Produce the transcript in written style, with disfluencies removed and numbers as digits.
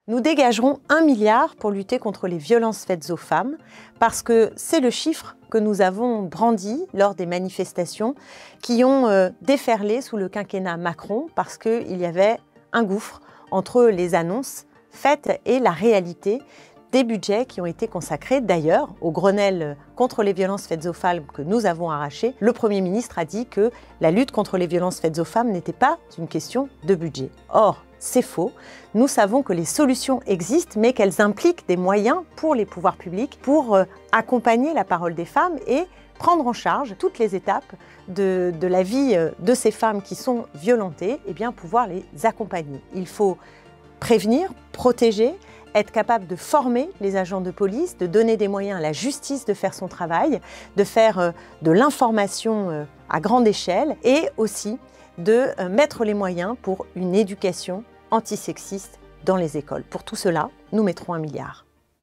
Nous dégagerons 1 milliard pour lutter contre les violences faites aux femmes, parce que c'est le chiffre que nous avons brandi lors des manifestations qui ont déferlé sous le quinquennat Macron, parce qu'il y avait un gouffre entre les annonces faites et la réalité des budgets qui ont été consacrés. D'ailleurs, au Grenelle contre les violences faites aux femmes que nous avons arraché, le Premier ministre a dit que la lutte contre les violences faites aux femmes n'était pas une question de budget. Or, c'est faux. Nous savons que les solutions existent, mais qu'elles impliquent des moyens pour les pouvoirs publics pour accompagner la parole des femmes et prendre en charge toutes les étapes de la vie de ces femmes qui sont violentées, et bien pouvoir les accompagner. Il faut prévenir, protéger, être capable de former les agents de police, de donner des moyens à la justice de faire son travail, de faire de l'information à grande échelle et aussi de mettre les moyens pour une éducation antisexiste dans les écoles. Pour tout cela, nous mettrons 1 milliard.